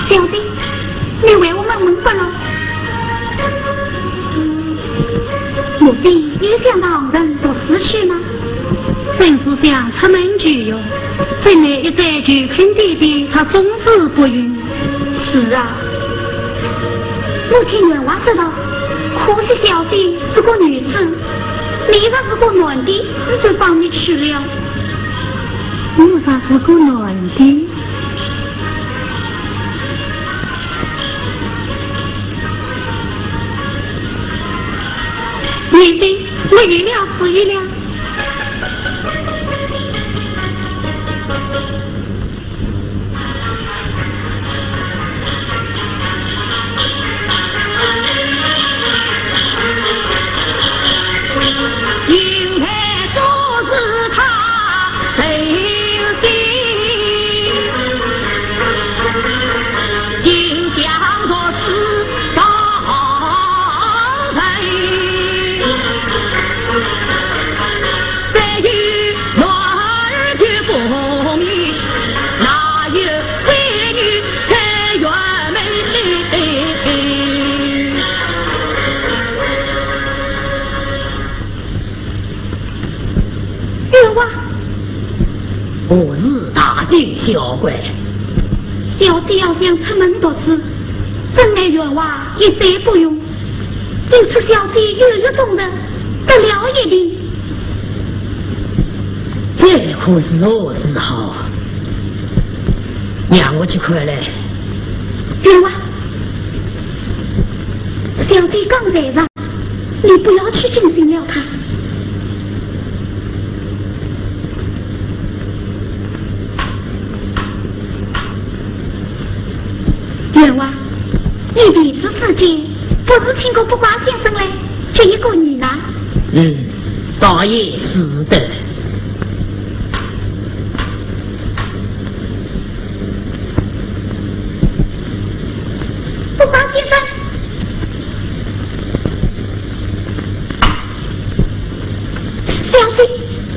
小弟，你为我们蒙混了。莫非又想让人做死去吗？ 真是想出门去哟，怎奈一再求恳弟弟，他总是不允。 是啊，我听员外说道，可惜小姐是个女子，你若是个男的，就帮你去了。 我咋是个男的？你的，我一两是一两。 因为都是他最心，竟将作是当真。非与男儿绝不明，哪有为女才圆门？ 员外， 不是大惊小怪。 小姐要想出门读书，真奈员外一再不用，因此小姐犹豫中的得了一定。 这可是我事好，让我去看来。 员外，小姐刚在上，你不要去惊醒了她。员外，你彼此之间不是请过不挂先生来，这一个女男。 倒也是的。 不挂先生，小姐，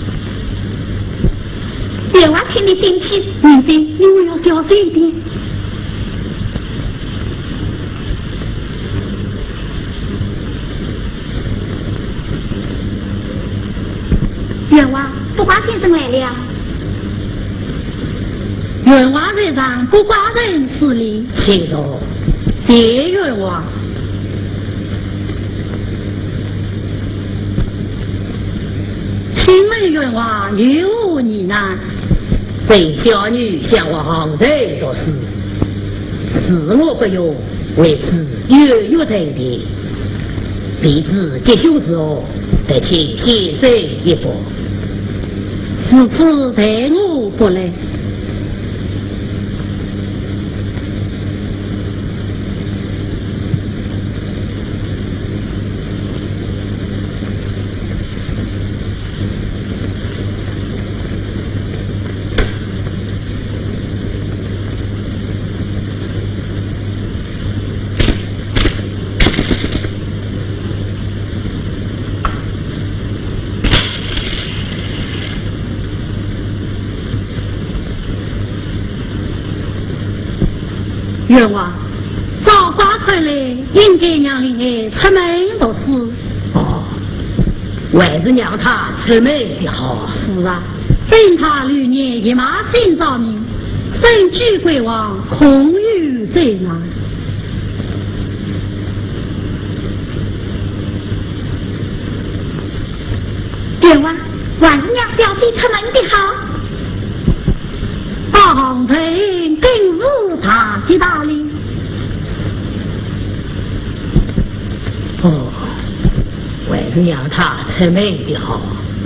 员外请你进去， 你的，你们要小心一点。 员外，不挂先生来了。 员外在上，不挂人此礼， 请坐。 谢员外。请问员外有无疑难？ 本小女向往人做事，自我不用，为此犹豫在地。彼此结兄之后，得请先生一步。 此次待我不来。员外，早发快来，应该让你出门读书。 哦，还是让他出门的好。 是啊，等他6年一马新造名，身居贵王，空余在哪？ 员外，还是让小姐出门的好。 皇城更是大吉大利。 哦，还是让他出门的好。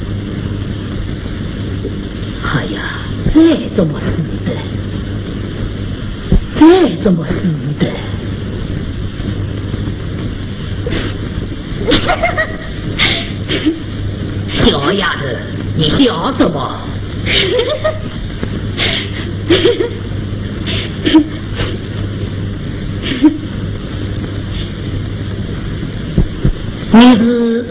哎呀，再这么死的，再这么死的。小丫头，你笑什么？你是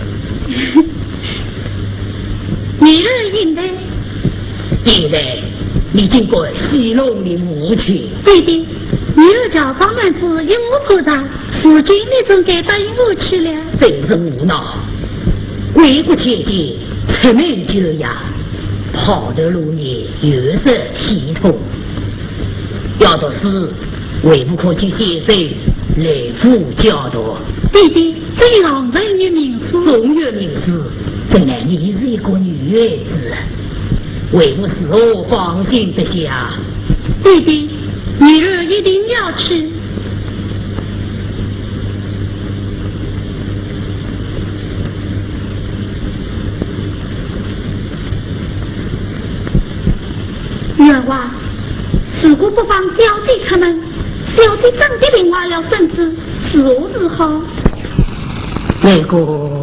你是应该应该你经过西龙的母亲。 对的，你儿叫张男子引我破绽，父亲你总该答应我去了。 真是无脑，为国铁血，出门就牙，跑得路年月色体痛。要读书，为不可去写生，来复教导。 弟弟，这样人有名字， 中原名字，本来你是一个女孩子，为不使我放心得下。 弟弟，女儿一定要去。 员外，如果不放小弟开门，小弟真的另外了身子，如何？ 那个，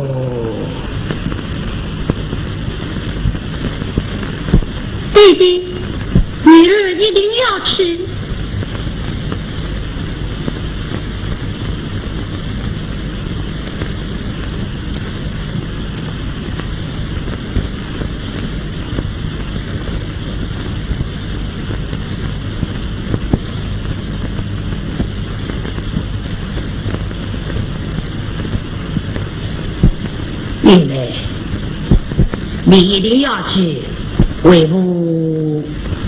弟弟，女儿一定要去。 因为你一定要去，为母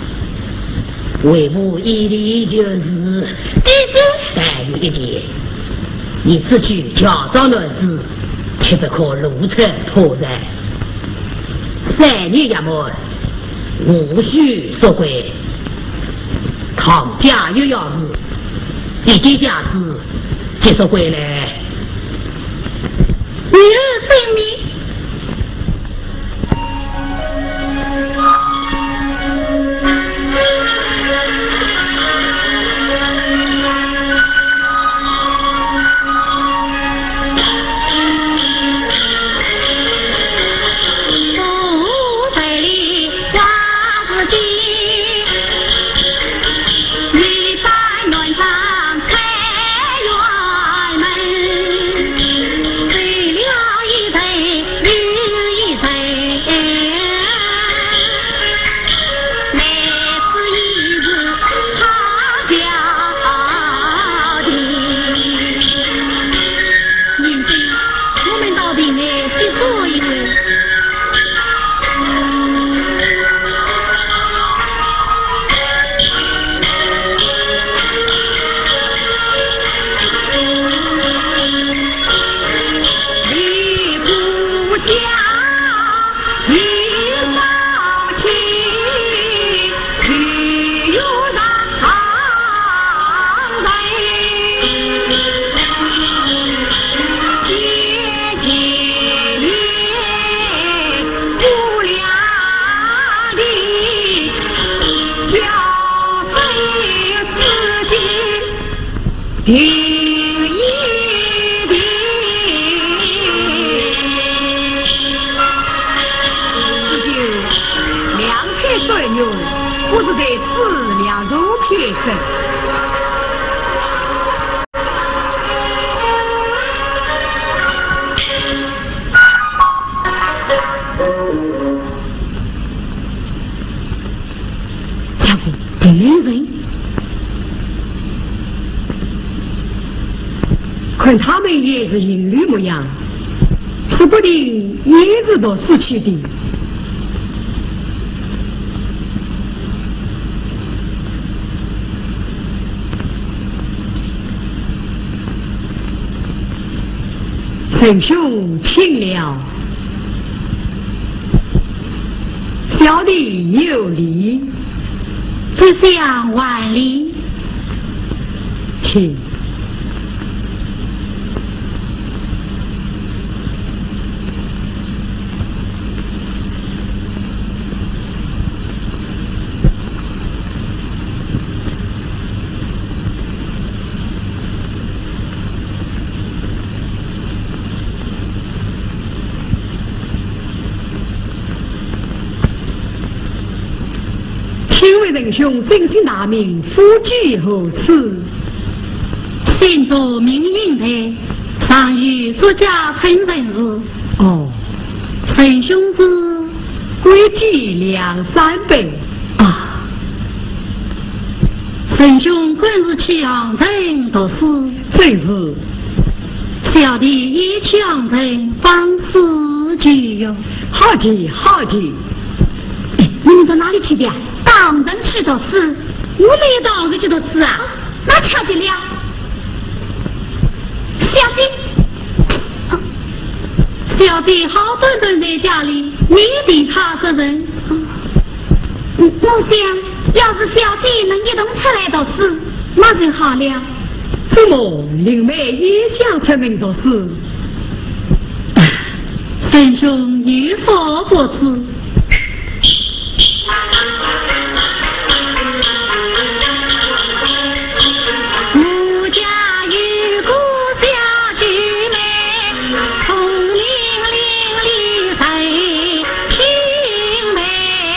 一定就是弟弟， 但有一件，你只许乔装男子，却不可如此破绽。3年衙门无需说归，唐家又要是一件家事接受归来。 女儿性命。 看他们也是银绿模样，说不定叶子都死去的。圣兄请了，小弟有礼， 只想万里， 请。请问仁兄真姓大名，夫居何处？ 姓作名Yingtai，上与作家陈文氏。 哦， 陈兄是归居2、3辈啊。 仁兄本是强人读书， 正是。 小弟以强人方式计哟。 好极好极。 你们到哪里去的？当人去读书。我们也到这去读书啊？那巧极了。小弟， 小弟好端端在家里，你的他个人。 我想，要是小弟能一同出来读书，那就好了。 怎么灵妹也想出门读书？ 仁兄也说不知。 我家有个小姐妹，聪明伶俐最清美，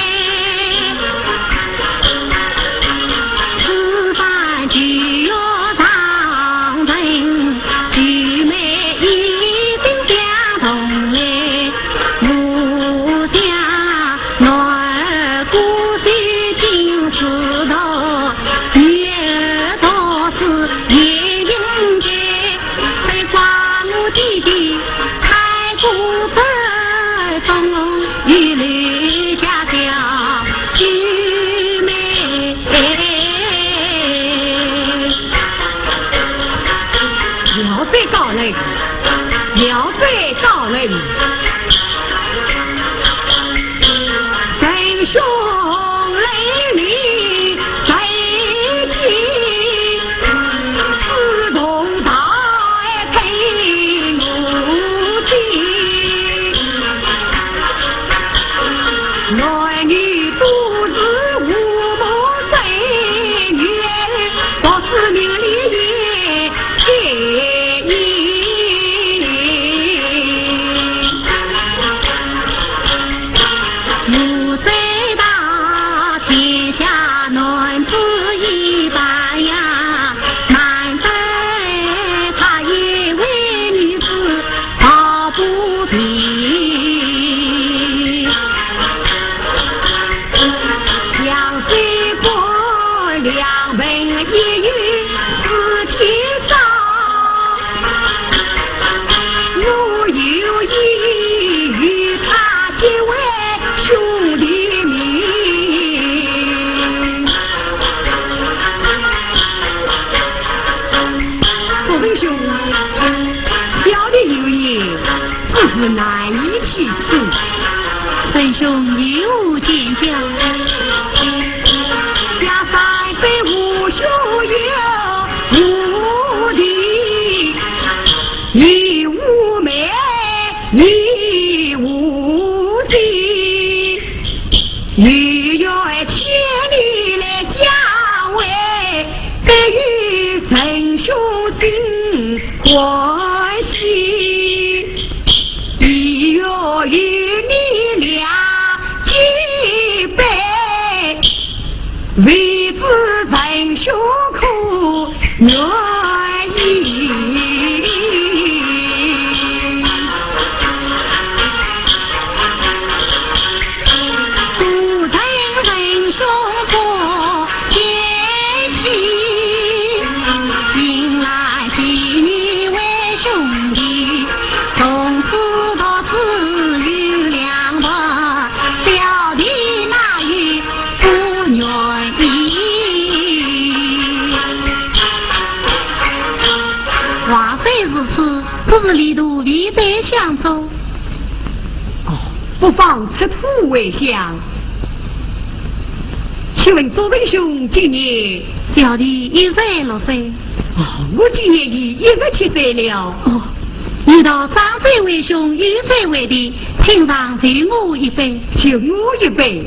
吃饭就要当真，姐妹一定相同嘞。我家男儿过去金石头，女儿倒是也应该。再夸我弟弟太过分，总与留下小姐妹。 要得高人，要得高人。 仁兄泪里最急，自动大爱陪我的，男女都是无谋生，女儿到是名里也介意。我最大天下男子一般呀，难非他一位女子好不平。相随过两本一语自己上，我有意与他结为兄弟名。 我仁兄，表里有言，只是难以启齿。 仁兄有见教， 家三辈无兄有无弟，亦无妹亦无弟，女儿千里来家为，给予仁兄心欢喜，亦要与你俩举杯，为子仁兄苦愿意。独等仁兄过天气，近来几你为兄弟，从此到此有两个，表弟哪有不愿意？话虽如此，只是离途未在相州。 哦，不妨出土为香。请问左仁兄今年？ 小弟106岁。 哦，我今年已117岁了。 哦，遇到长辈为兄，与岁为弟，请上就我一杯。 就我一杯。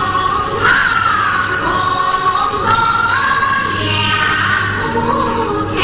风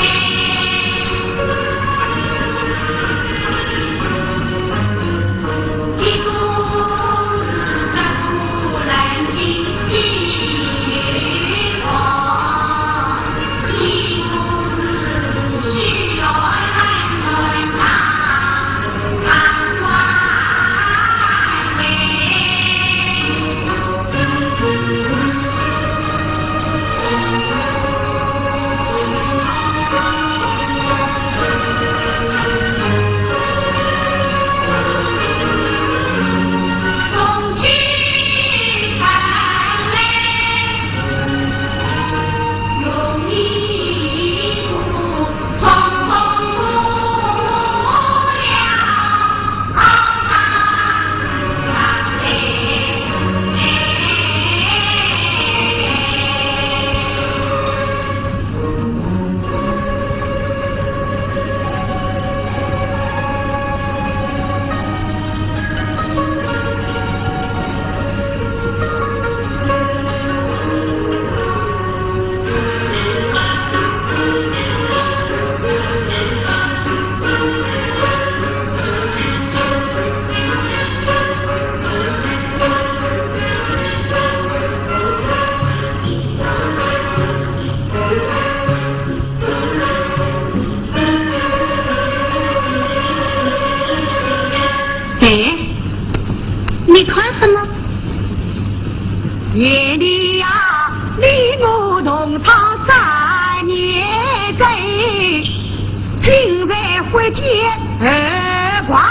夜里呀，李牧同他在夜追，今日回见二怪，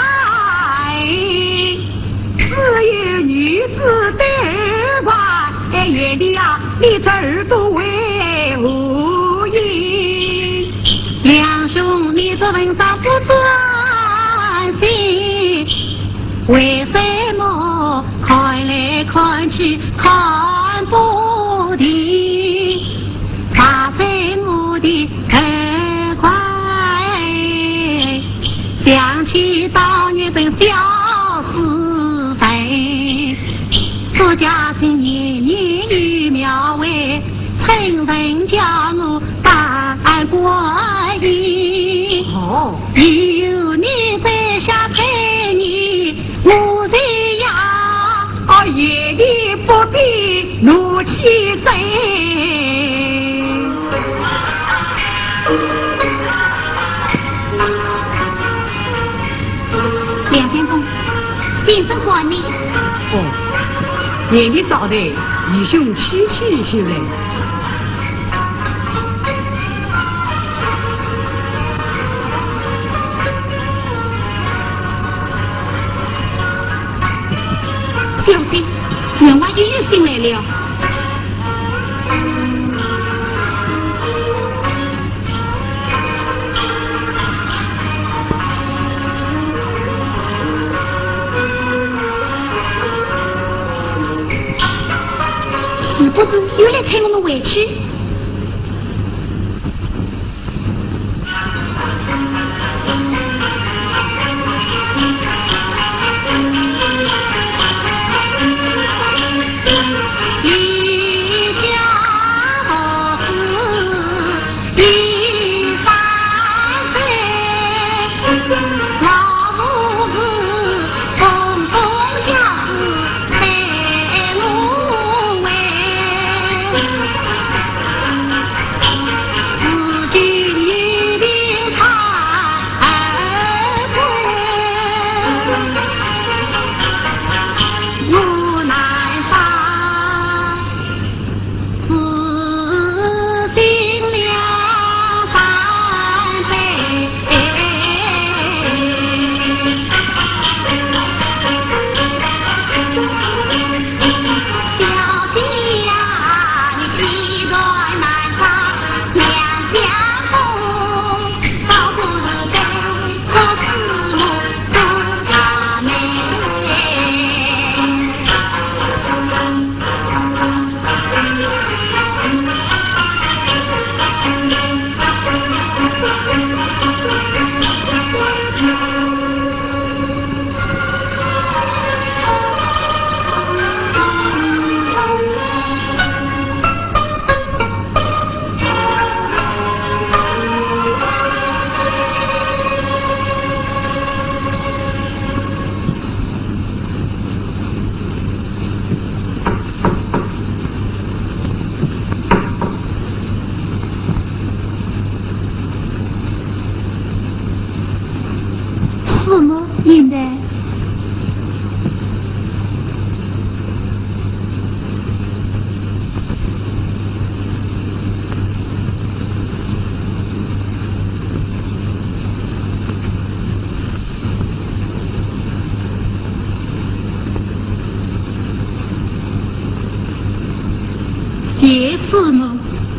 只有女子的二怪，夜里呀，你这儿都为无益。 梁兄，你这文章不专心，为什么看来看去看不停？啥在我的二块？想起当年的小是非，自家是年年有苗为，趁人叫我当官衣。 哦， 只有你在下陪你，我在呀， 夜里不必怒气贼。 梁先生，先生还你。 哦，夜里早的义兄气气些嘞。 小心，员外又有信来了。是不是又来催我们回去？应该也是吗？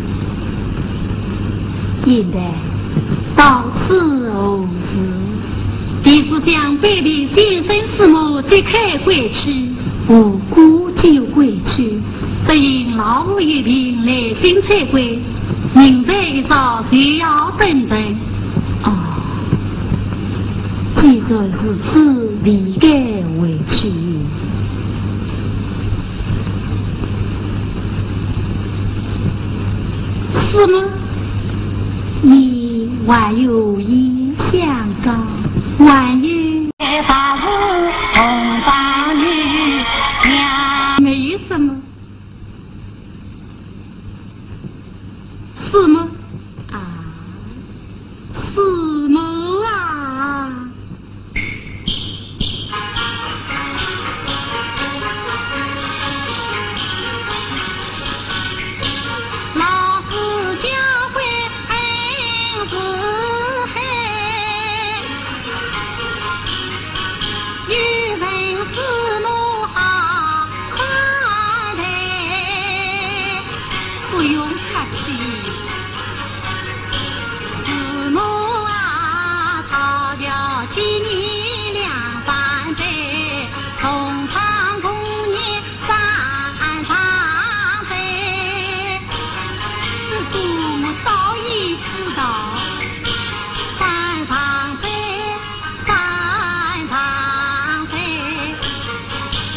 应该到此后事。第四项北壁先生师母即刻归去，无故就归去，只因老母一病来京才归，明在一早就要等等。哦，既然如此，理该回去。是吗？你还有意想高？万一大夫红发女家没什么，是吗？啊，是吗啊？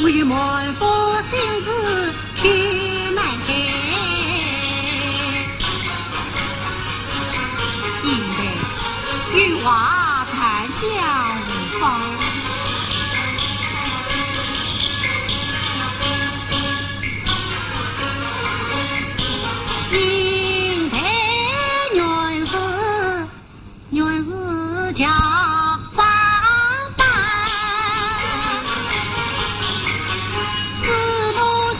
不与满腹心事去难开。因为玉娃谈笑无方。叫上班，四路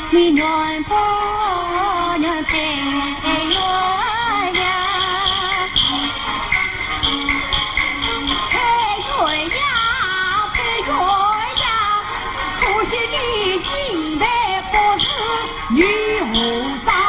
你暖风暖配鸳鸯，配鸳鸯配鸳鸯，可惜你应得不是女武当。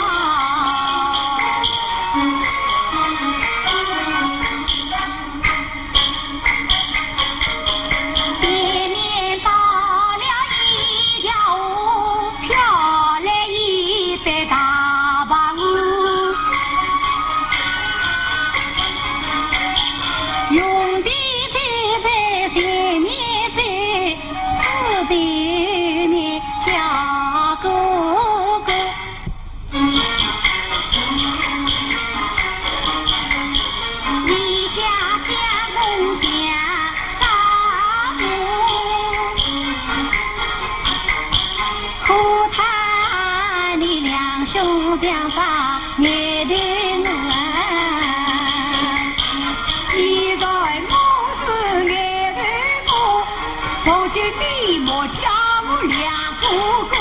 江上面对我，既然我是面对我，我就你莫叫我两哥哥。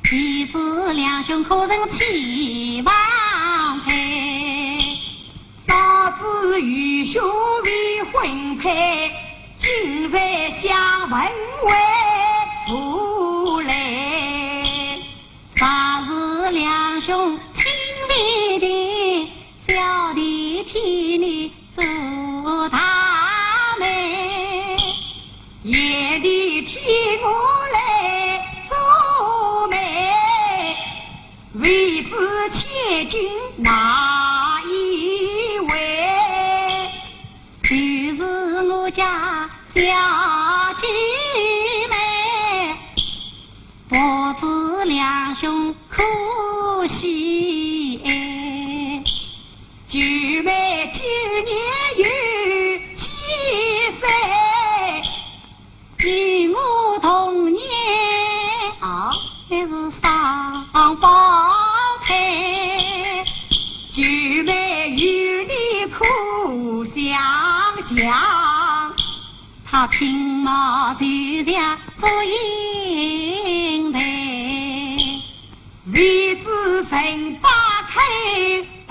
妻子两兄可曾期望配？ 早知愚兄未婚配，今在相问为不来。 昨日两兄亲弟弟，小弟替你做他妹， 夜里替我来做媒，为知千金哪一位？ 就是我家小姐妹，不知两兄可惜哎。 九妹9年有7岁， 与我同年啊， 还是双胞胎。 九妹与你苦相想， 他青毛头上做银台， 为知曾八开不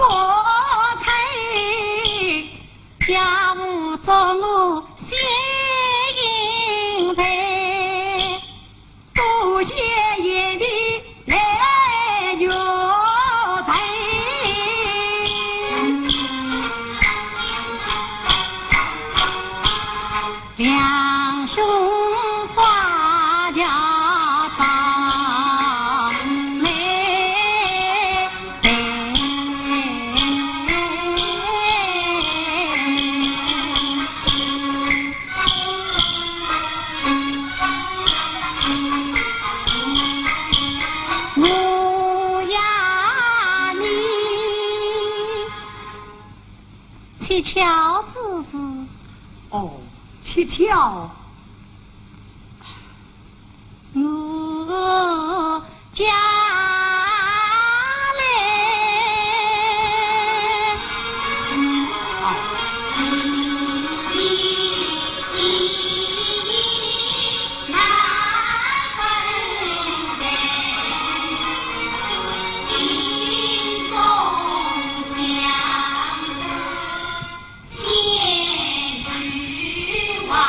开， 家务做我写银台， 多谢爷的来约陪。 两兄花家当来我呀你七巧之子哦，七巧， 我家来，难分的心中想着千句话。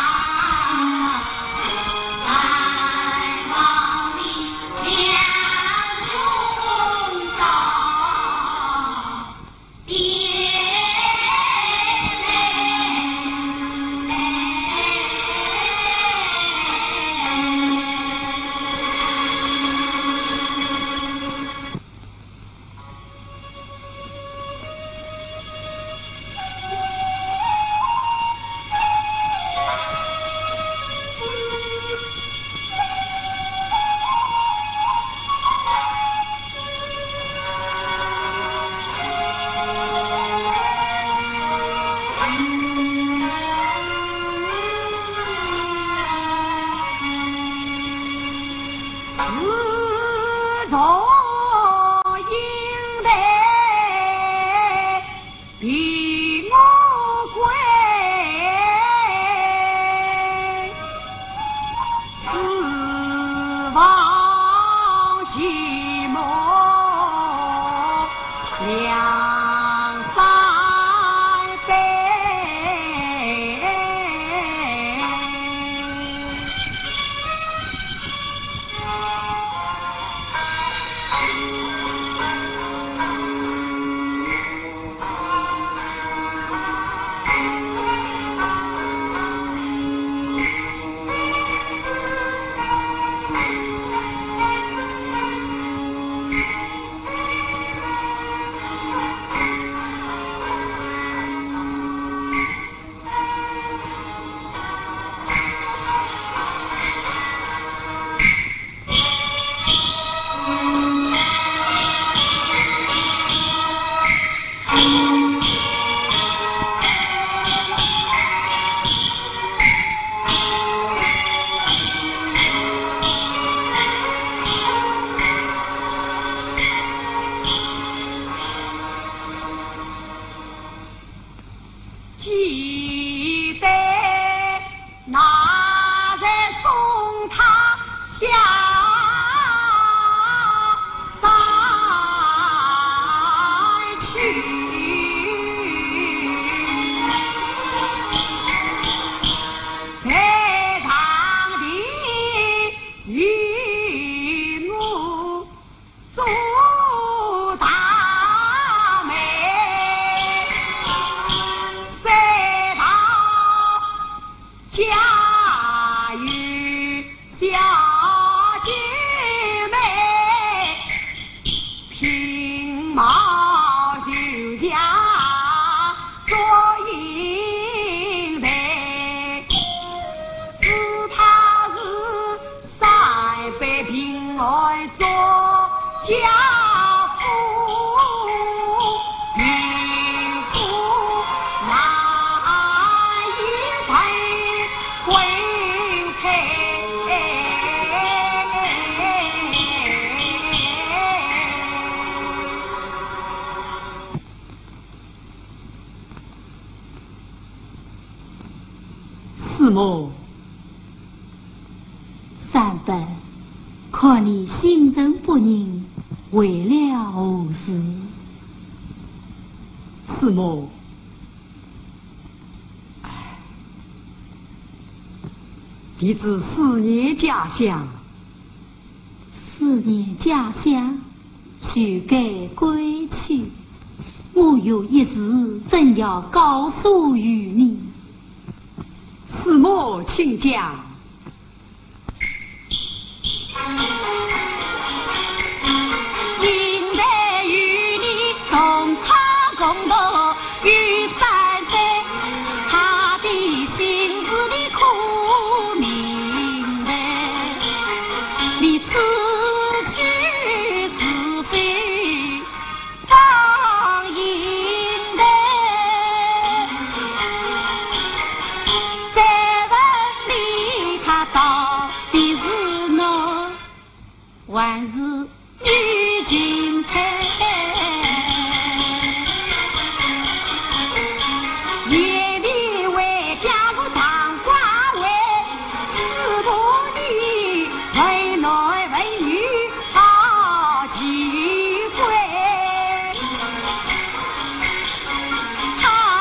做家父，孕妇那一辈婚配。 师母，三本，看你心神不宁，为了何事？师母， 弟子思念家乡， 思念家乡，须该归去。我有一事，正要告诉于你。 师母，请讲。 应该与你同唱共度于三岁，他的心事你可明白？你此去是非当应的，再问你他到底是哪万事女君才，夜里为家务当官位，师徒女为男为女好几回，他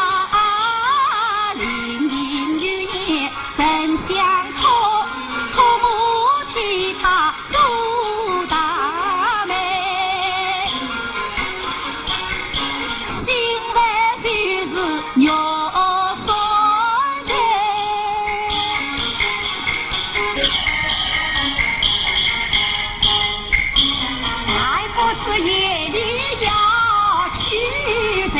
灵隐于夜真相托，托母替他入大门，心外就是肉酸菜，还不是夜里要去呗？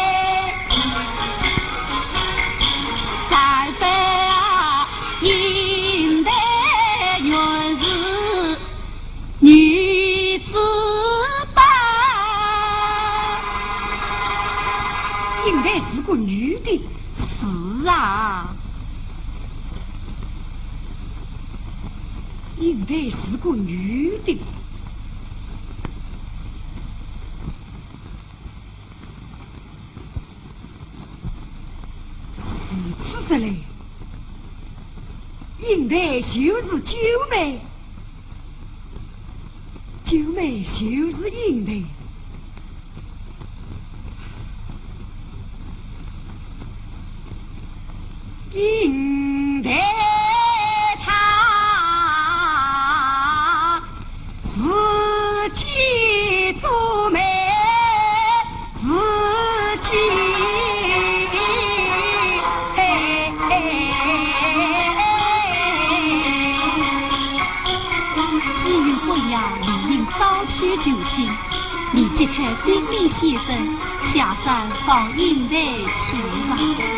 三分啊，应得原是女子吧？ 应该是个女的。 是啊， 应该是个女的。是此嘞，应该就是九妹，九妹就是应该。 应得他自己做媒，自己至于这样理应早去就寝，你即刻精明先生下山放应来去吧。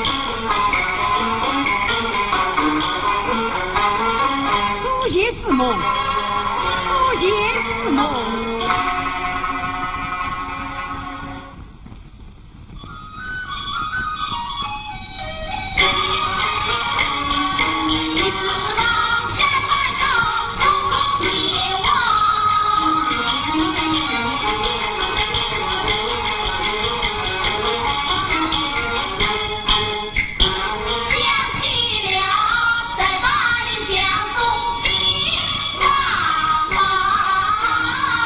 多谢师母，多谢师母。 想起了在巴黎江中的花花。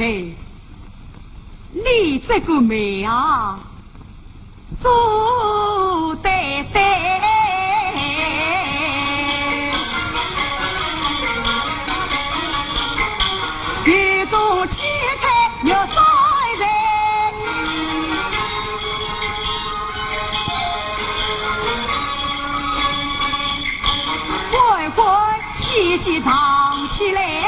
对，你这个妹啊，做得对，一种气态有衰人，乖乖细细唱起来。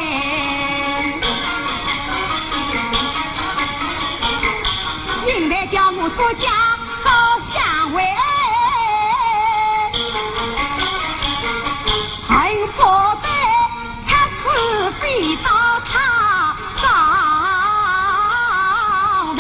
应该叫我作家好相为，幸福的才是飞到他上头。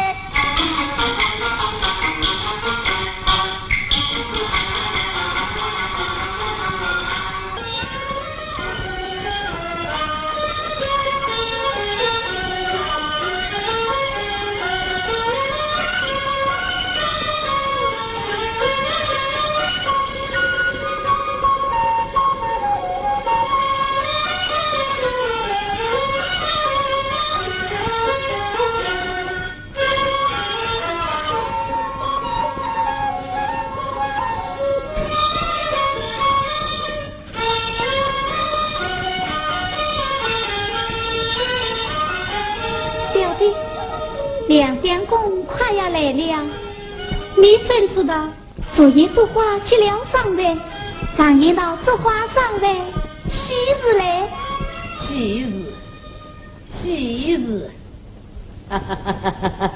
梁相公快要来了，你怎知道昨夜烛花去了上人，上演到烛花上人，喜日嘞？ 喜日，喜日，哈哈哈哈哈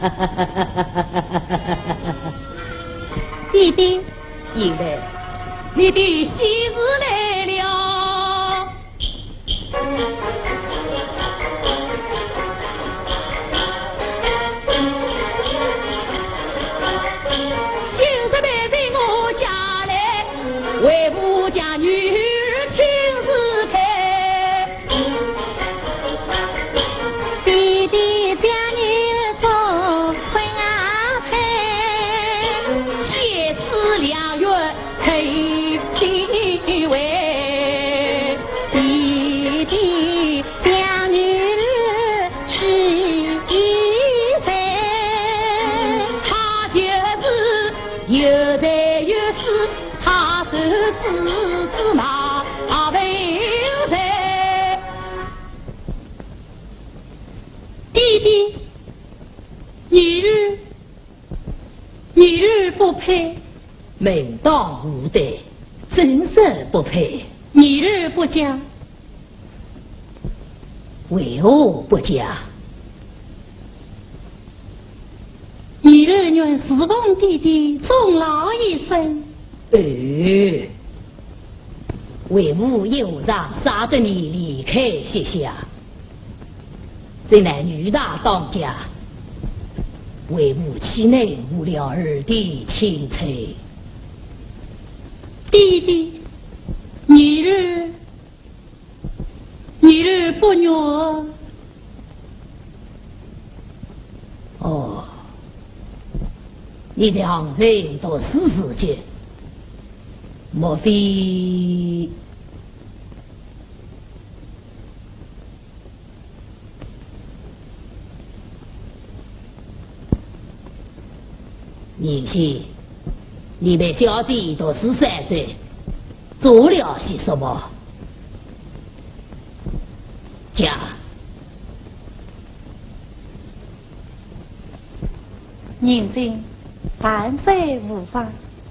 哈！ 弟弟， 因为你的喜日来了。为母家女儿亲自开， 弟弟将你做婚安排， 结子两月配地位， 弟弟将女儿是一番， 他就是有才有势。他是子马为才， 弟弟，女儿不配， 门当户对，真实不配。 女儿不嫁， 为何不嫁？ 女儿愿侍奉弟弟终老一生。 为母忧伤，杀得你离开谢下，真乃女大当家，为母岂能误了儿的青春？ 弟弟，女儿不愿。 哦，你两人都是自己。莫非年轻？你们小弟都13岁，做了些什么？讲。 宁静，凡非无法。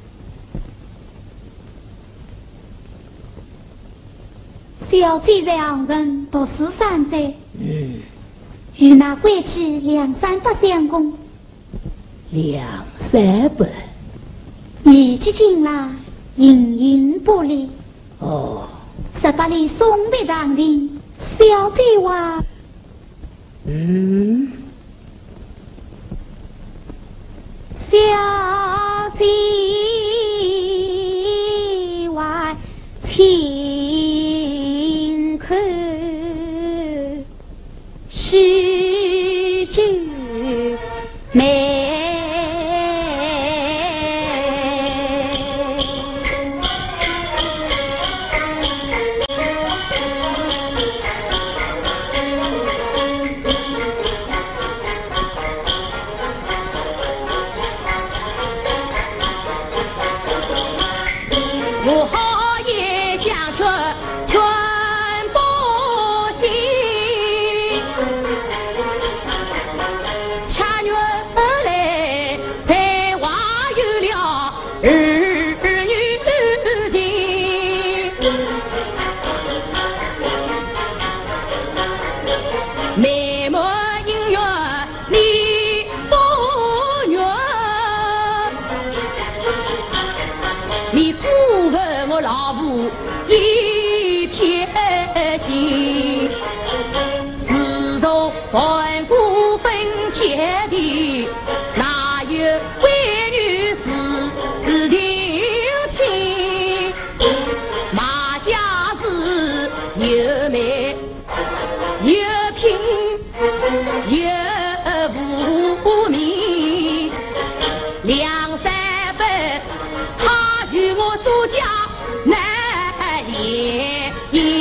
小弟两人都13岁，与那贵子2、3百相公 2、3百， 一起进来营营不离。 哦 18里送别当庭，小弟话小弟话听可是句美。 地，哪有闺女是头亲？马家子又美又拼又无名，两三百他与我做家难言。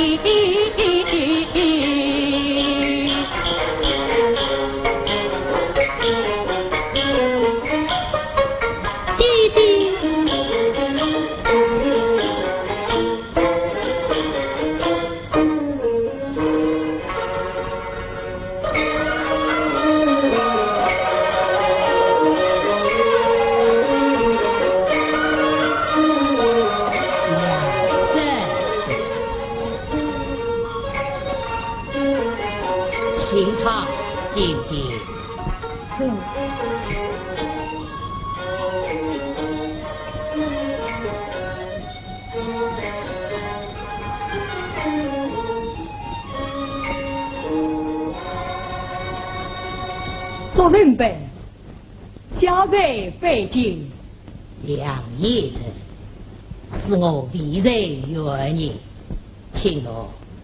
做人本，小人费劲。 两爷子是我为人愿意，请我。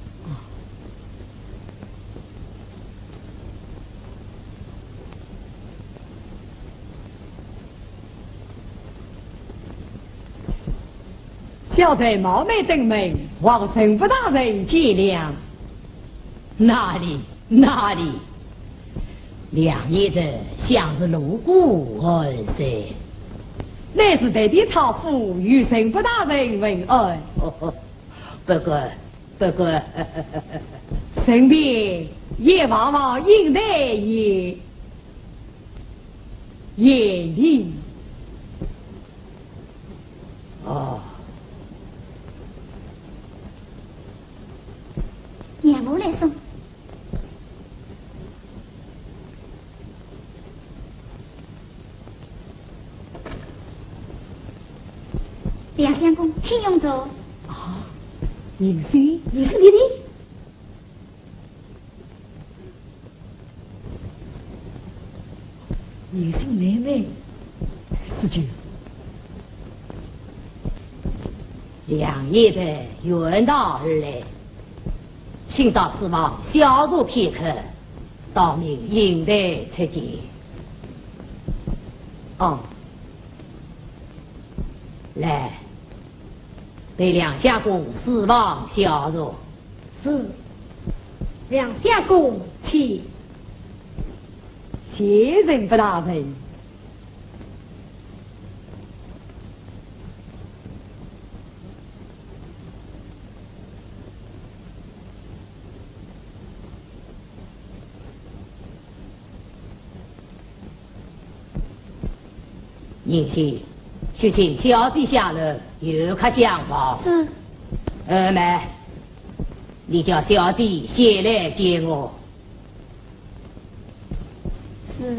小人冒昧登门，望陈府大人见谅。 哪里哪里，两爷子像是路过而来， 乃是代替朝府与陈府大人问安。 不过身边也往往引来也灵。 哦， 让我来送。梁相公，请用走。 啊，您是你是你的？ 你是妹妹，是就。 两爷子远道而来，请到此房小坐片刻，道明应待出见。哦，来，被两相公四房小坐。 是，梁相公请。 谢人不大人。 宁熙，去请小弟下楼，有客相访。 是。 二妹，你叫小弟先来接我。 是。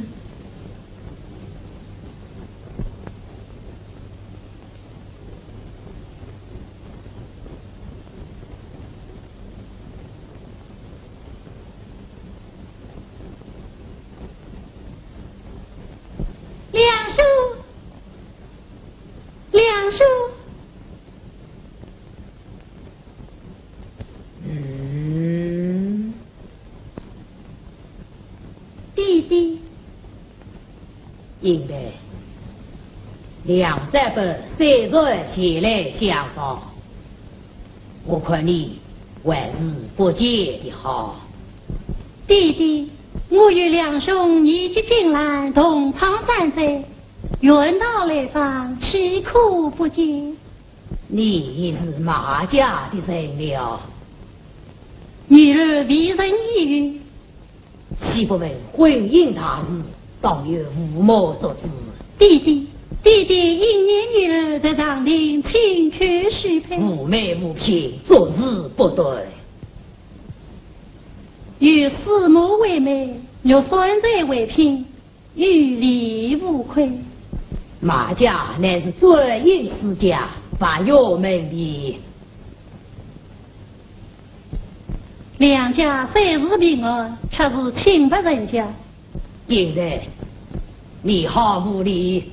梁叔，梁叔。弟弟。 应该两三百3人前来相访，我看你还是不见的好。 弟弟，我与两兄一起进来，同窗山寨，远道来访，岂可不见？ 你是马家的人了， 女儿为人已育， 岂不问婚姻大事，当有父母所知。 弟弟因念女儿在长陵，请求许配。 妩媚无偏，做事不对。 与四母为媒，与孙子为聘，与理无亏。 马家乃是尊严之家，凡有门第。 两家虽是平安，却是亲不人家。 现在你好无礼，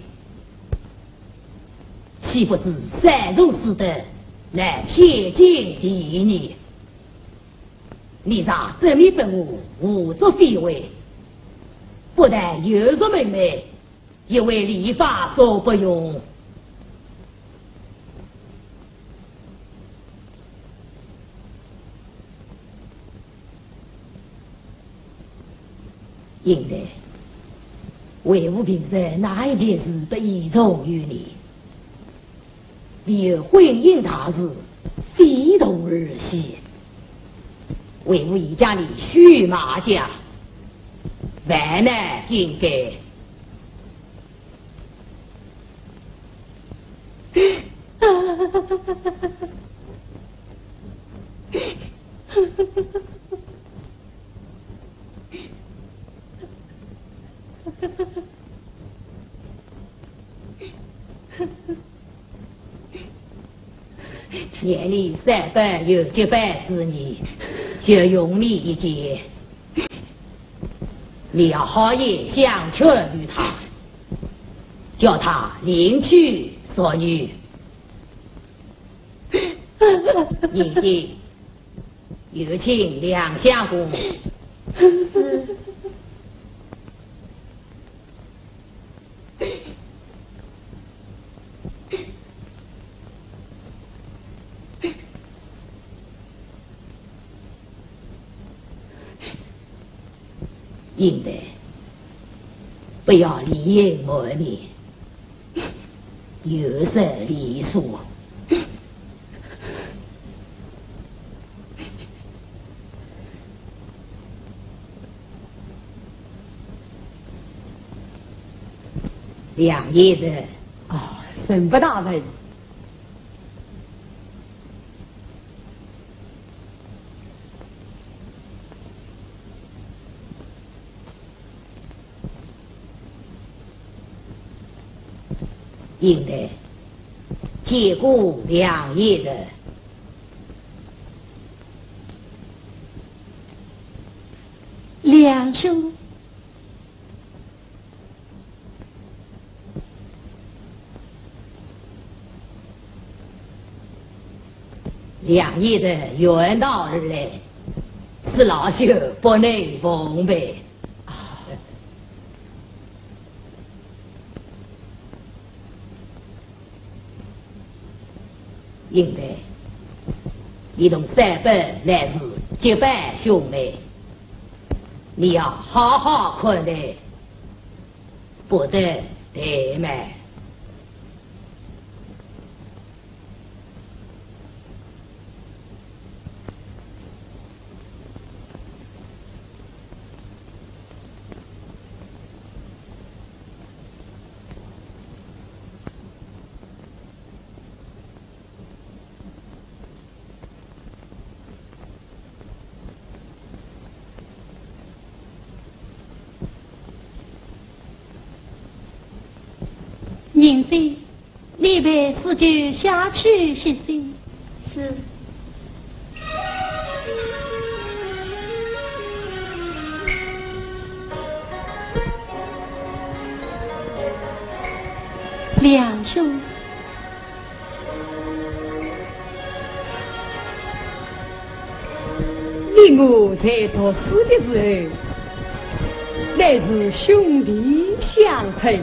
岂不知善终之德乃天经地义？你让正面本物无作非为，不但有辱门楣，也为礼法所不容。应得为吾平生哪一件事不依从于你？你有婚姻大事，非同儿戏。为吾一家里须马家，万难应该。年里3分有结拜之年，就用你一节，你要好言相劝于他，叫他领取所女。已经有请两相公。应得不要离言莫面，有失礼数。两爷的沈不大人。 应得借顾两爷的。 梁兄， 两爷的远道而来，是老朽不能奉陪。应得你同3本乃是结拜兄妹，你要好好看待，不得怠慢。 宁妃，你陪四舅下去歇息。 是。 梁兄， 你我在读书的时候，乃是兄弟相配。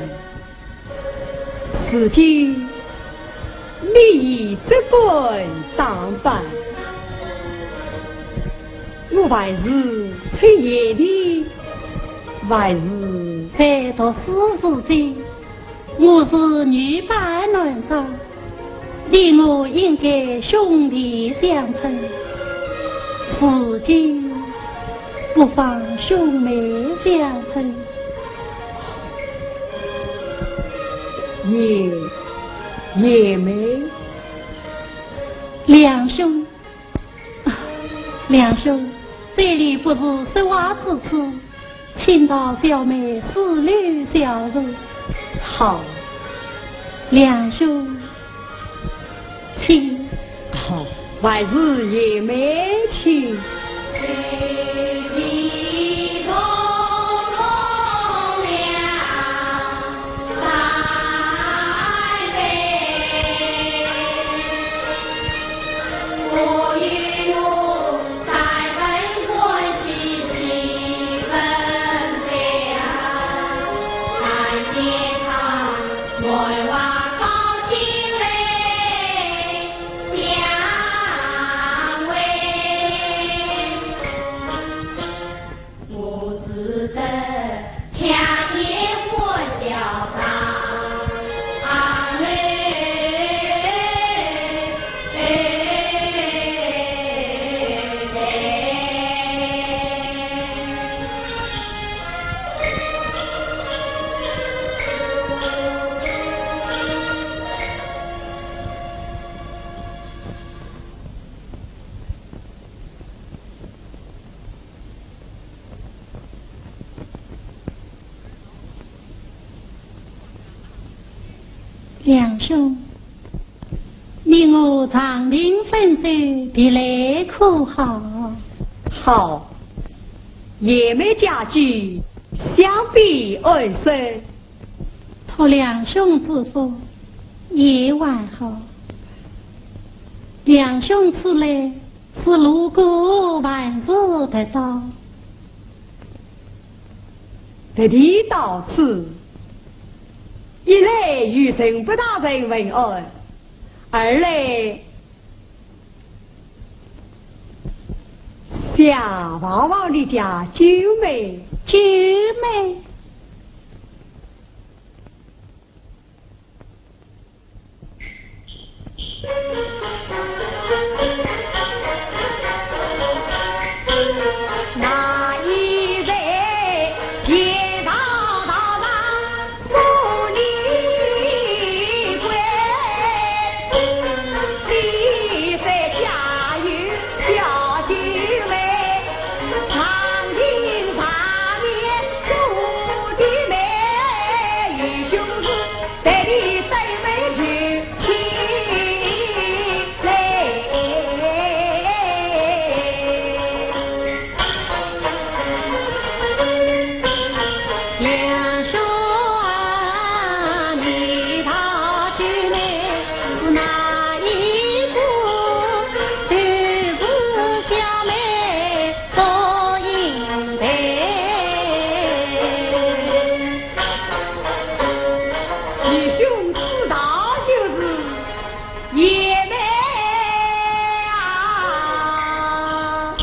如今你已这般当扮，我还是在夜里，还是在读书时间，我是女扮男装，你我应该兄弟相称。如今不妨兄妹相称。 也没。 梁兄，梁兄，这里不是说话之处，请到小妹思虑小入。 好， 梁兄，请。 还是也没请。 去比从容了。 梁兄，你我长亭分手，别来可好？ 好，也没家具，相比而生。 托梁兄之福，夜晚好。梁兄此来是路过万事得到， 得地到此，一来与陈不大人问安，二来想望望你家九妹。 九妹， 那一日接到道上送你归，几岁家有小九妹，长亭上面住的妹，与兄弟带你三妹去亲来。 梁兄啊，你到九妹是哪一步？就是小妹做银杯。 义兄知道就是爷妹啊，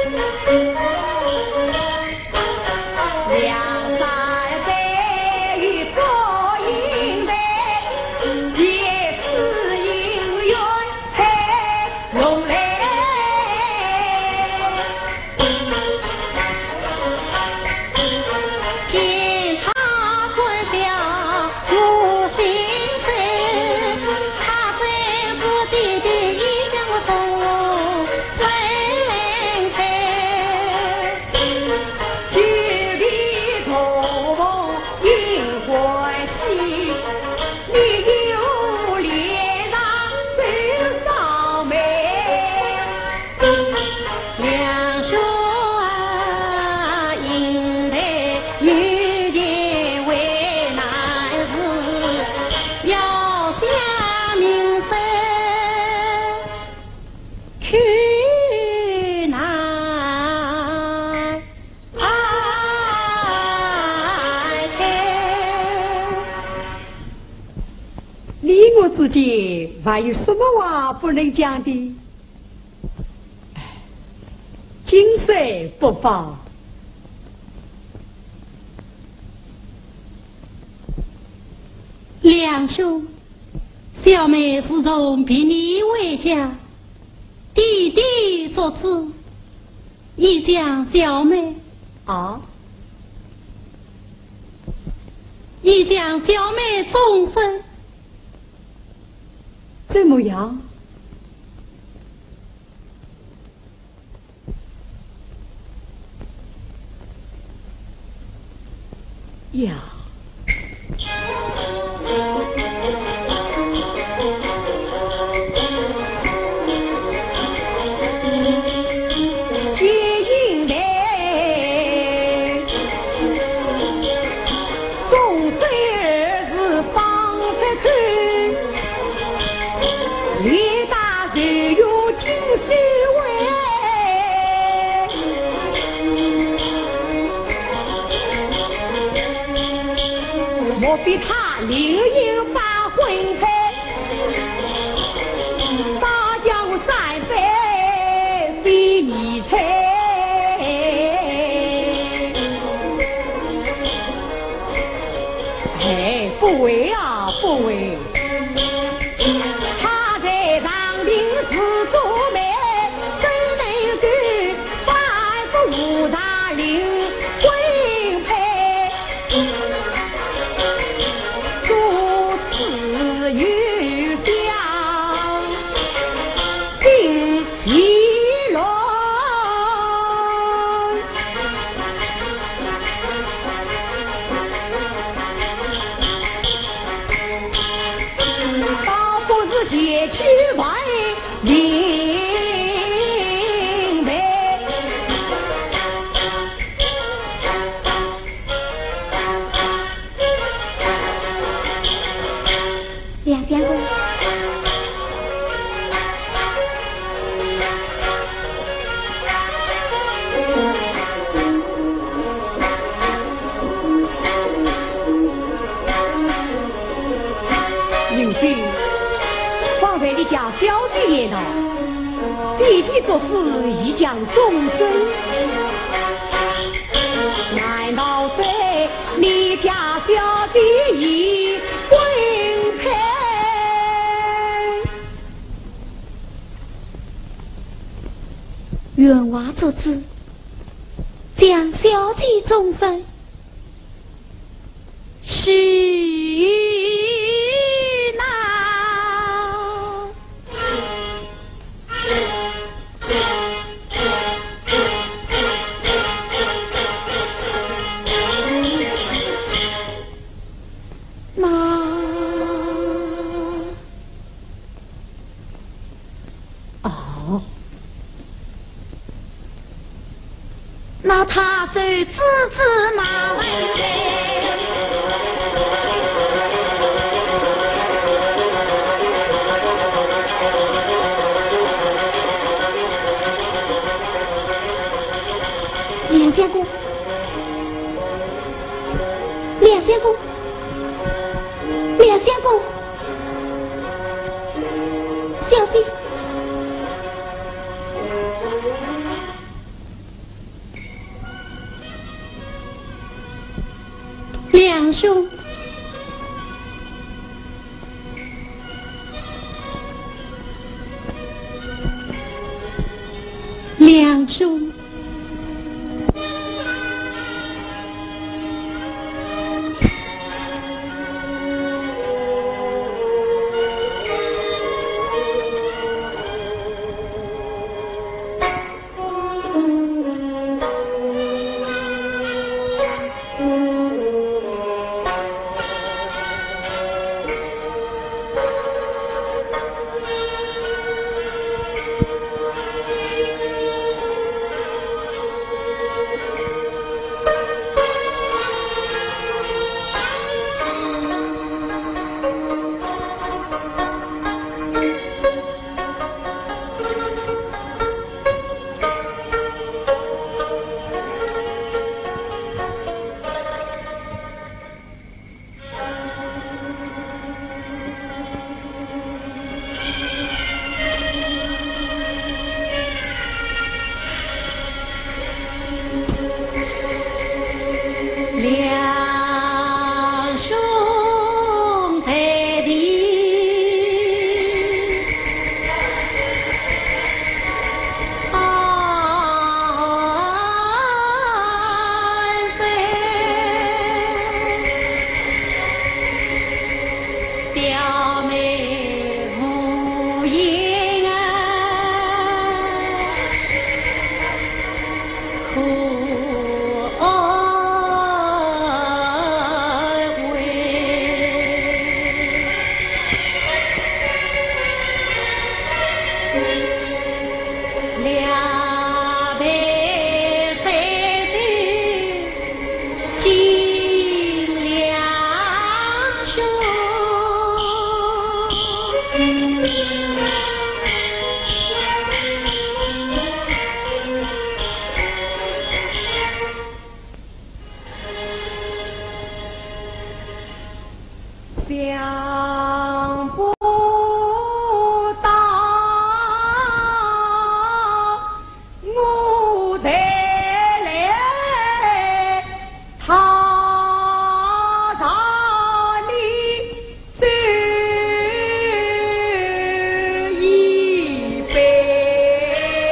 两三辈与做银杯，皆是姻缘才用来。 见他会表我心声，他在我弟弟已将我送分开。 举笔头梦应欢喜，你有脸上走上眉。 梁兄啊，应得遇见为难事，要想名声去难开。 你我之间还有什么话不能讲的？今世不妨。 梁兄，小妹自从比你为家，弟弟做主，已将小妹啊， 已将小妹送分。 怎么样？呀， 接应来，总虽儿子帮着看，李大人有金手位。莫非他另有把婚配，大江三杯非你猜。哎，不为啊，不为。他在长亭是做媒，真能够反复武大领婚配。如此有相心意浓， 相公。 刘军，方才你家小姐言道，弟弟做事亦将终身。难道说你家小姐已婚配？ 冤娃之子，将小姐终身，是那他就自知马为梁相公，梁相公，梁相公，小弟。梁兄，梁兄， 想不到我的泪他让你这一杯。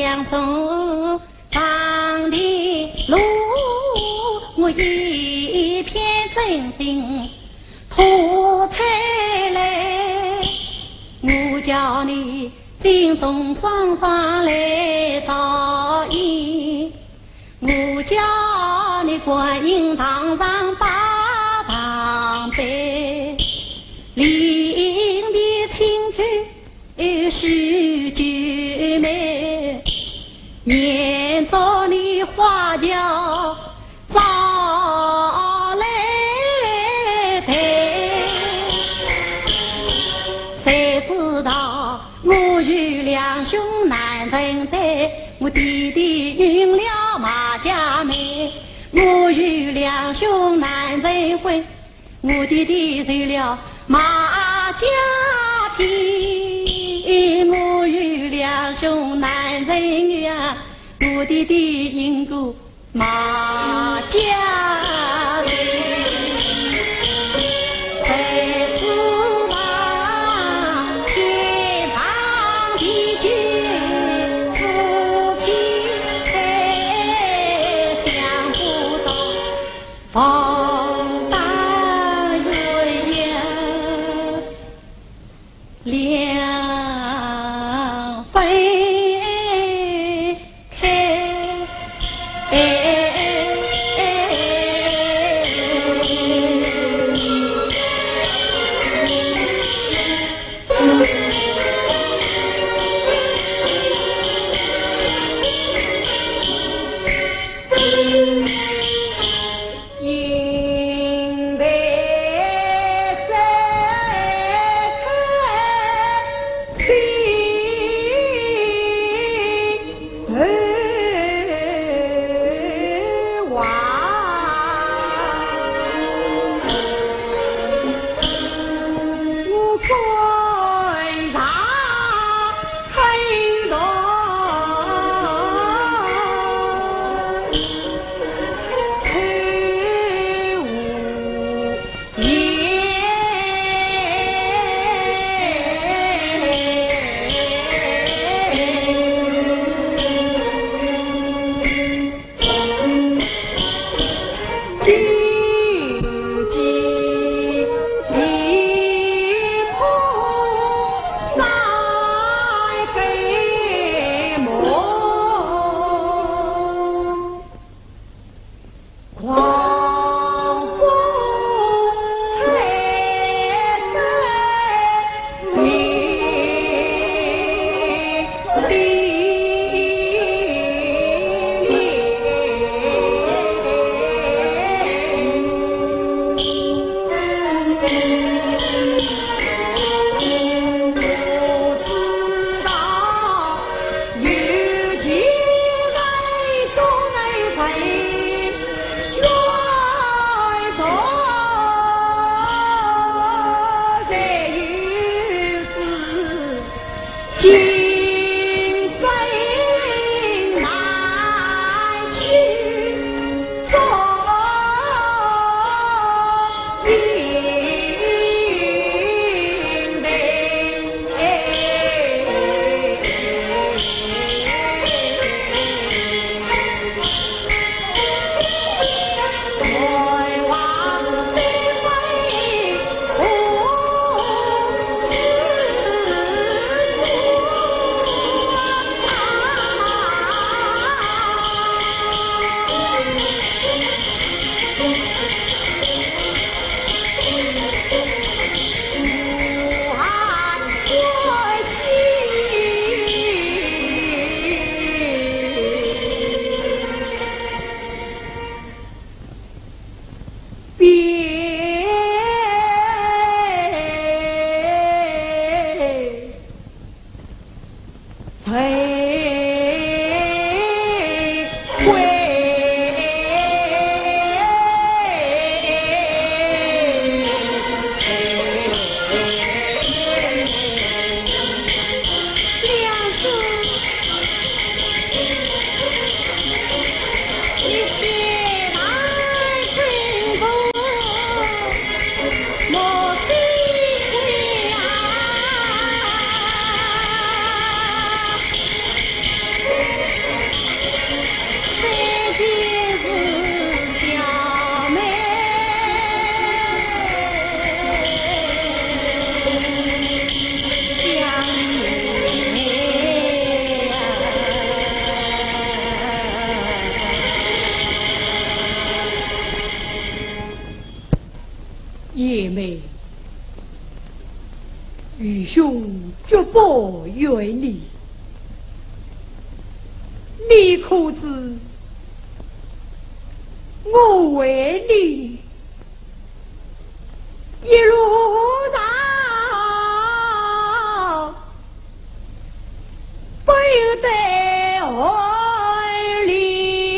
相送上的路，我一片真心吐出来，我叫你心中双双来照应，我叫你观音堂上把堂拜，临别亲去是绝美，念着你花轿早来抬，谁知道我与两兄难分开，我弟弟晕了马家妹，我与两兄难成婚，我弟弟受了马家聘，我与两兄难成缘，我弟弟因过马家聘。风大月夜，凉飞开。 姐妹，愚兄绝不怨你。你可知我为你一路上不由得爱你。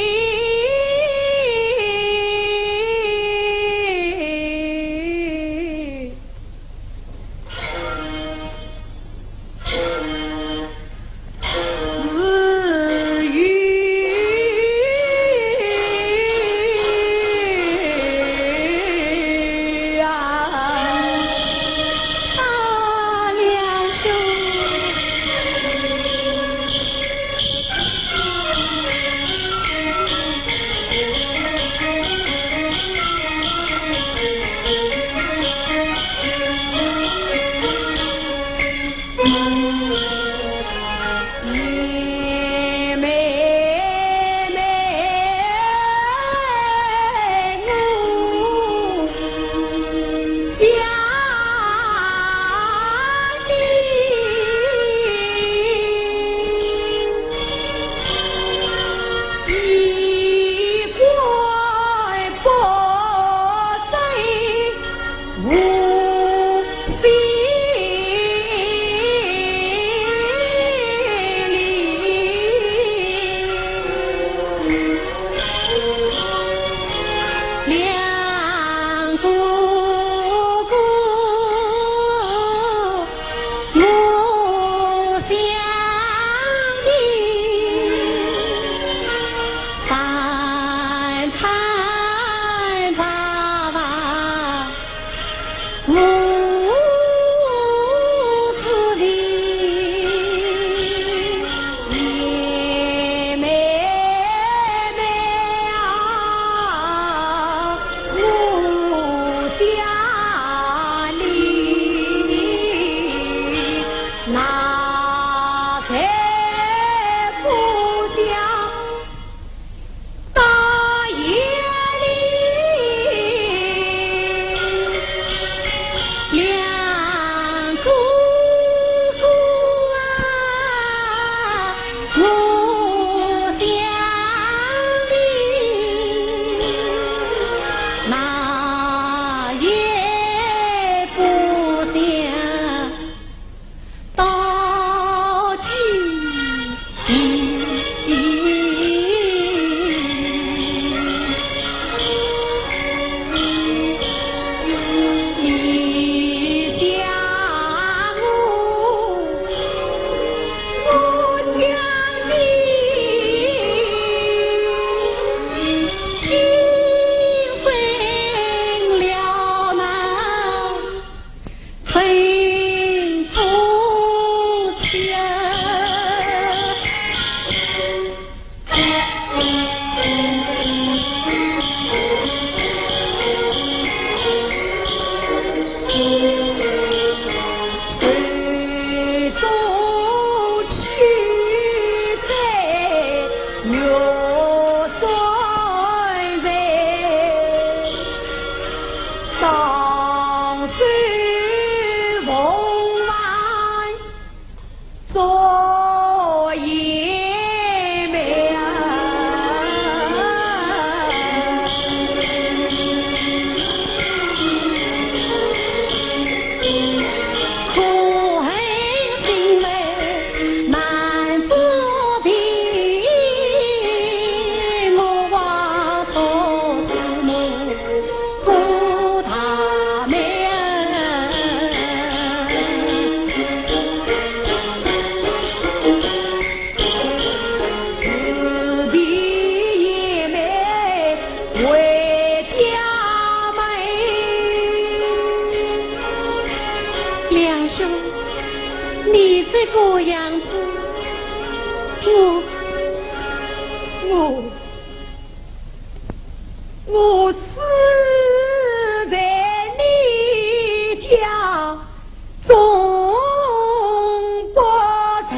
我死在你家中不成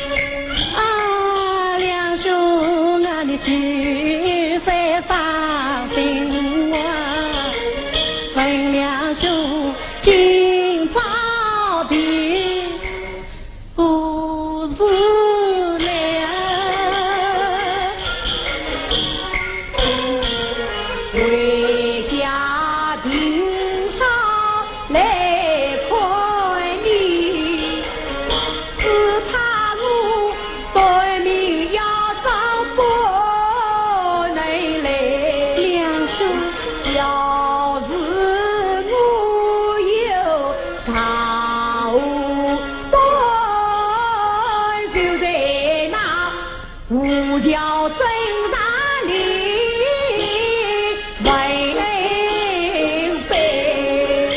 啊，梁兄啊，你去非法。 不叫真大理为非，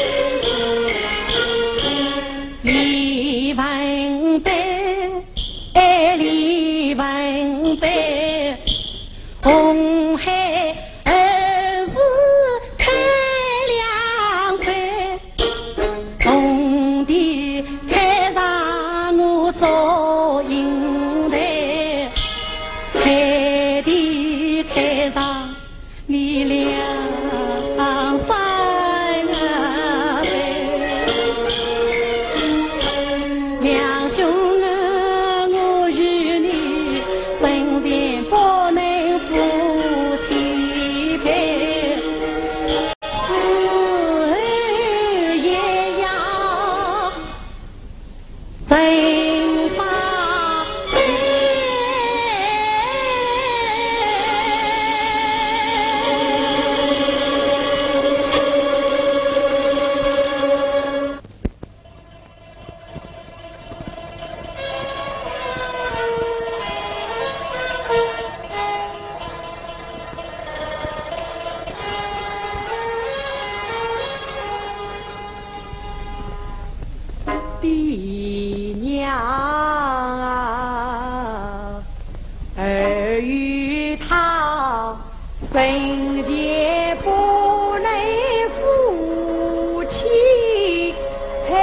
李文碑，李文碑，红海儿子开两杯，红的开上我做银台，海的开上你俩三杯，两兄啊，我与你本田不能夫妻配，死也要真发爹娘啊，儿与他分结不能夫妻配，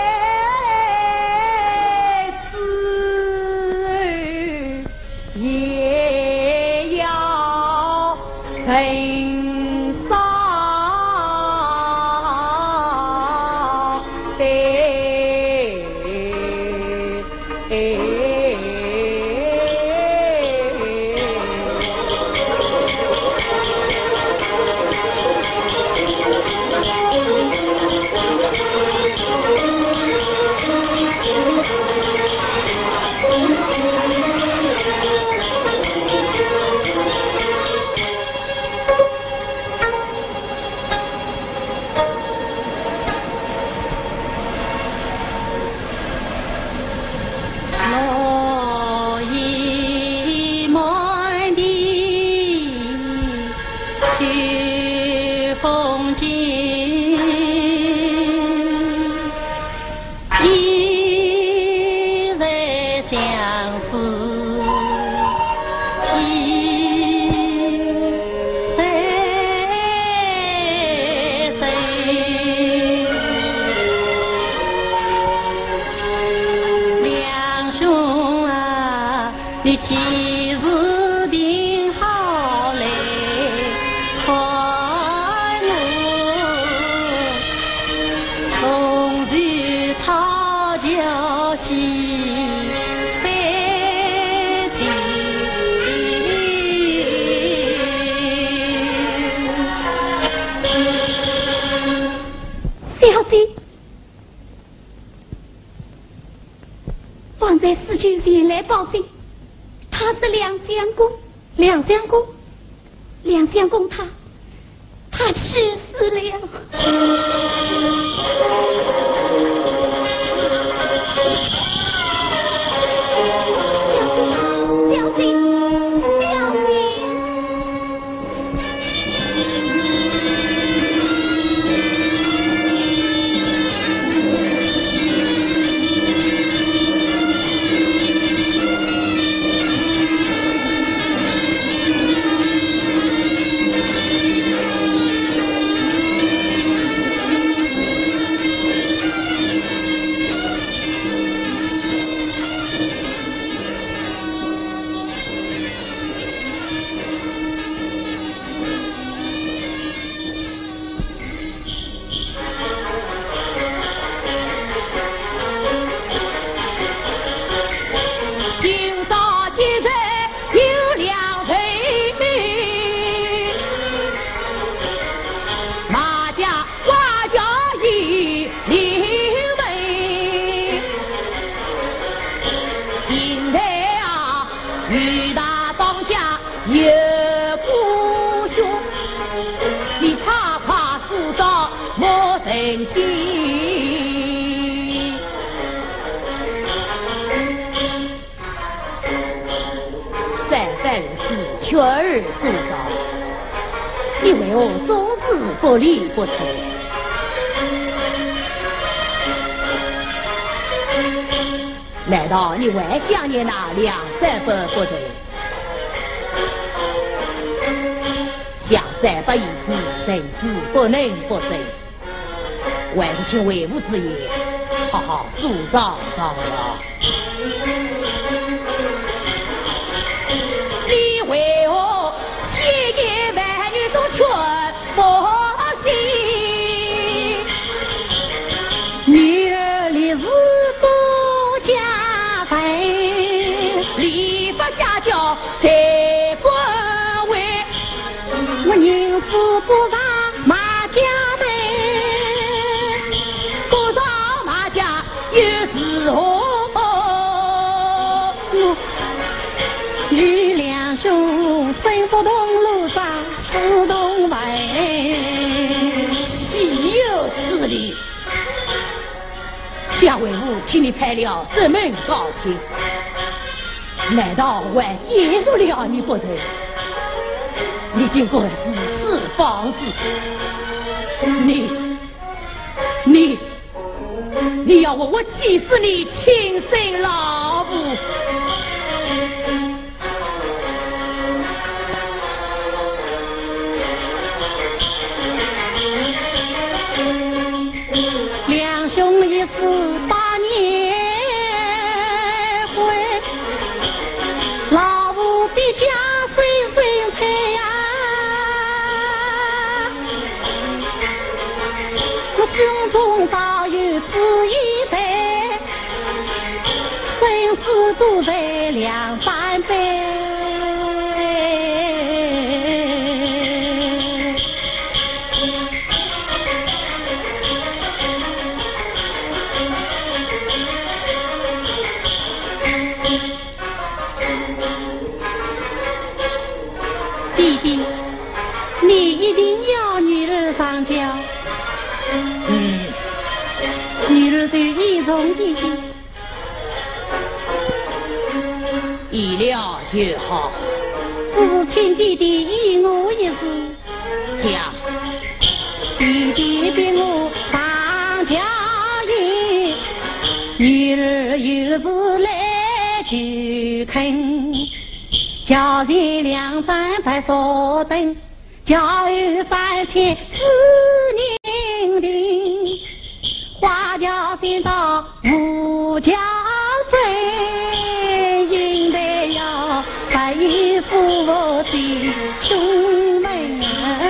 子也要分丧落一满地雪风景，一人相思一岁岁，两兄啊，你几时定好来看我？从前讨教几番情。 小姐，方才司君前来报信，他是梁相公。梁相公，梁相公他去世了。小心，小心！ 人心。在确儿塑造，你为何总是不理不睬？难道你还想念那200分不成？想300一次，真是不能不成。还不听为父之言，好好塑造上了。你为何千言万语都全不信？ 女儿立誓不嫁人， 立法家教在官位， 我宁死不让马家门。 不上马家有时候。 与两兄生不同路上吃同饭， 岂有此理！下为父替你派了这门告亲，难道还接受了你不成？你竟敢自此放肆！你要我气死你亲生老母！ 两兄一死8年回，老母的家生生财呀，我胸中早有此一辈，生死都在2、3辈。弟弟，你一定要女儿上轿。女儿就依从弟弟。 意料就好。 只是请弟弟依我一事。 讲。 弟弟逼我上轿迎，女儿有时来就肯。叫人2、3排坐等，叫有3千4人定，花轿先到5轿身，应得要背负我的兄妹。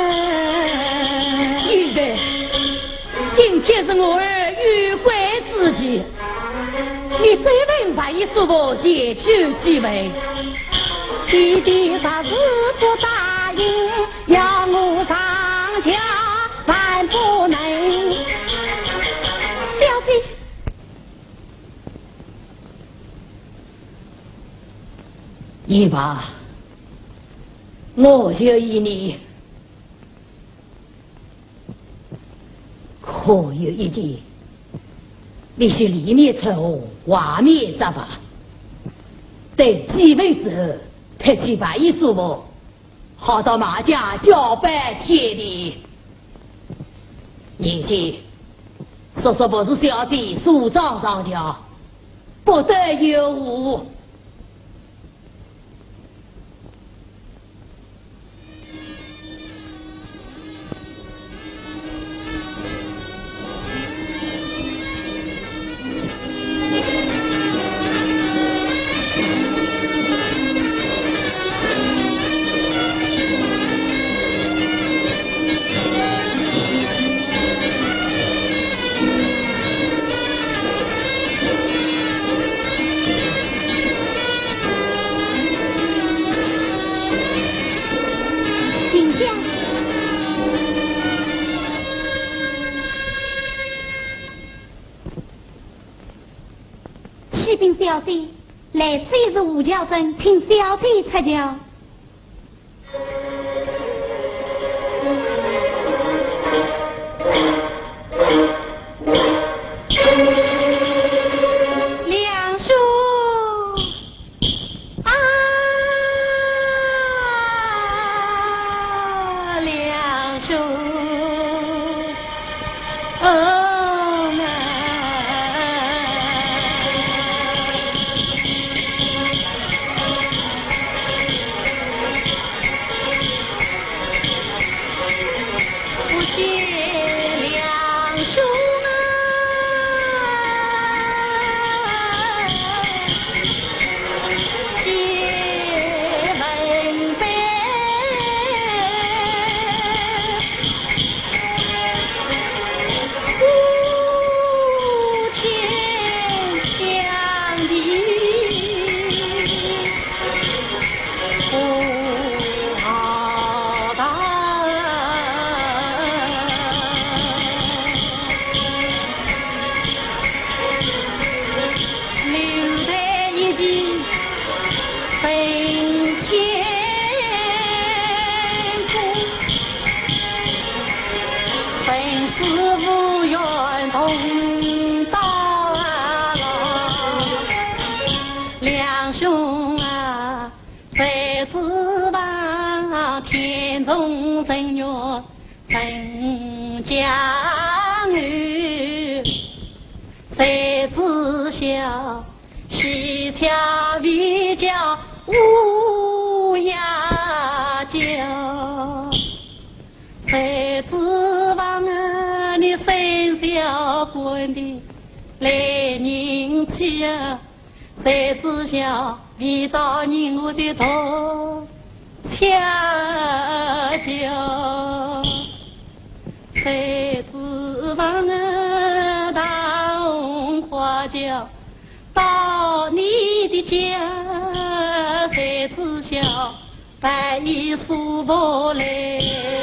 应得，今天是我儿约会之期，你最明白一说我解去几位。 弟弟啥事不答应，要我上轿万不能。小姐， 姨妈，我就依你，可有一点，你是里面称红，外面杀伐，等几位时候。特去把一束木，好到马家交拜天地。宁些说说不是小弟塑造上桥，不得有误。 小弟，来此是5轿镇，请小弟出轿。两兄啊！ 中人月人江雨，谁知晓西条为叫乌鸦叫，谁指望你生小棍的来人气啊，谁知晓遇到你我的头跳脚，谁指望大红花轿到你的家，谁知晓白衣书包来。